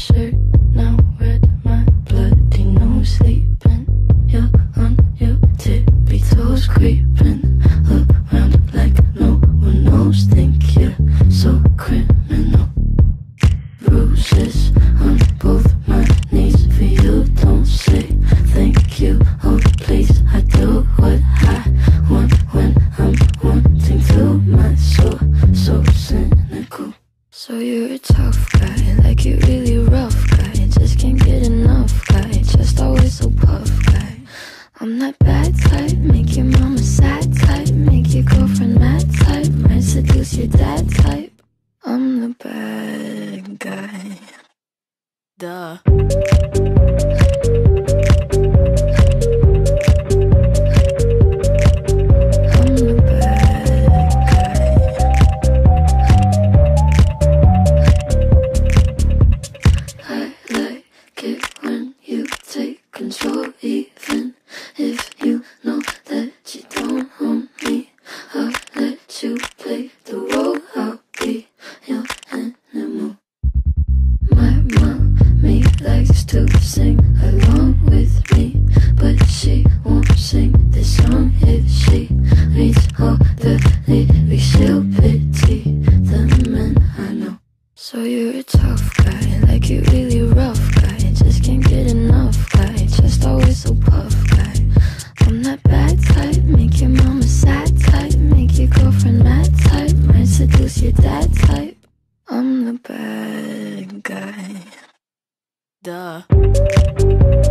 shirt now red, my bloody nose sleeping. You're on your tippy toes, creeping around like no one knows. Think you're so criminal. Bruises on both my knees for you. Don't say thank you. Oh please, I do what I want when I'm wanting to. My soul so cynical. So you're a tough guy, like you really rough guy. Just can't get enough guy, just always so puff guy. I'm that bad type, make your mama sad type, make your girlfriend mad type, might seduce your dad type. I'm the bad guy. Duh. Control, even if you know that you don't own me. I'll let you play the role, I'll be your animal. My mommy likes to sing along with me, but she won't sing this song if she reads all the lyrics. She'll pity the men I know. So you're a tough guy, like you really rough guy, just can't get enough guy, just always so puff guy. I'm that bad type, make your mama sad type, make your girlfriend mad type, might seduce your dad type. I'm the bad guy. Duh.